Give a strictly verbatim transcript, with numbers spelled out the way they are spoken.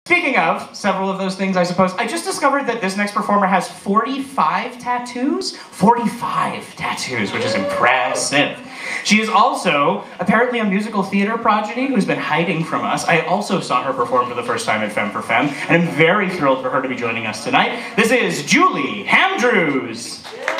Speaking of several of those things, I suppose, I just discovered that this next performer has forty-five tattoos? forty-five tattoos, which is impressive. She is also apparently a musical theater prodigy who's been hiding from us. I also saw her perform for the first time at Femme for Femme, and I'm very thrilled for her to be joining us tonight. This is Julie Hamdrews.